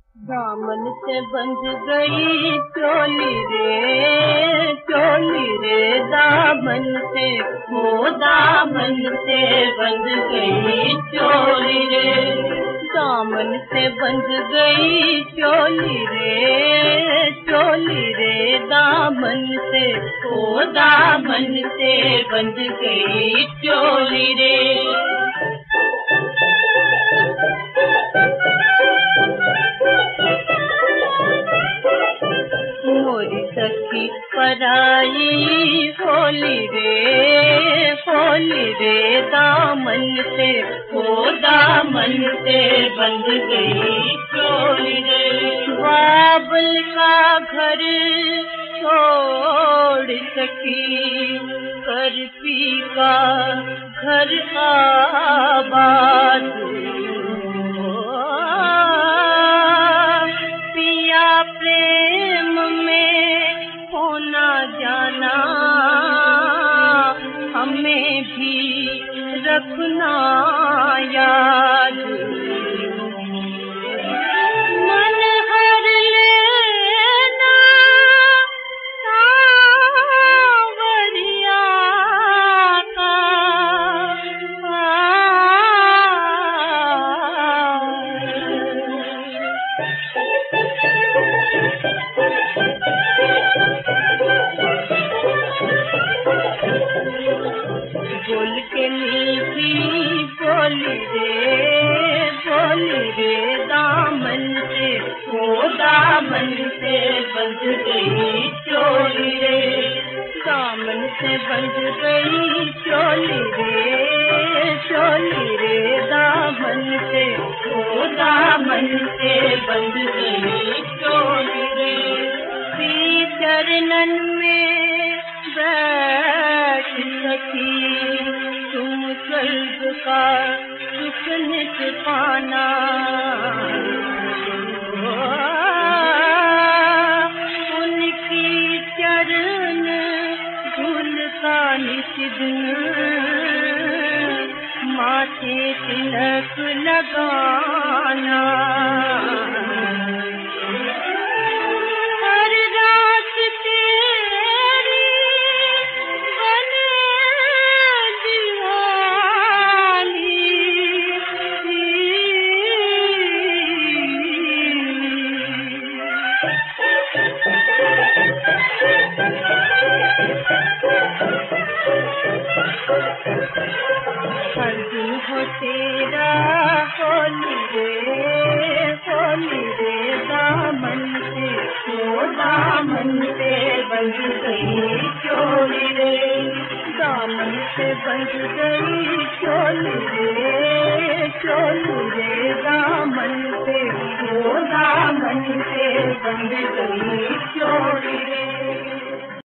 दामन से बंध गई चोली रे दामन से, ओ दामन से बंध गई चोली रे, दामन से बंध गई चोली रे दामन से, ओ दामन से बंध गई चोली रे। मोरी सखी पराई होली रे दामन से, ओ दामन से बंध गई चोली रे। बाबल का घर छोड़ सकी, कर पी का घर आबाद, पिया प्रेम में होना जाना, हमें भी रखना याद। मन हर लेना सांवरिया का, बोल के मीठी बोली रे दामन से, ओ दामन से बंध गई चोली रे, दामन से बंध गई चोली रे दामन से, ओ दामन से बंध गई चोली रे। श्री चरणन में बैठ सकी, तुम स्वर्ग का सुख नित पाना, उनकी चरण धूलता निशिदिन, माथे तिलक लगाना। हर रात तेरी बने हर दिन हो तेरा होली रे दामन से, ओ दामन से बंध गई चोली रे, दामन से बंध गई चोली रे दामन से, ओ दामन से बंध गई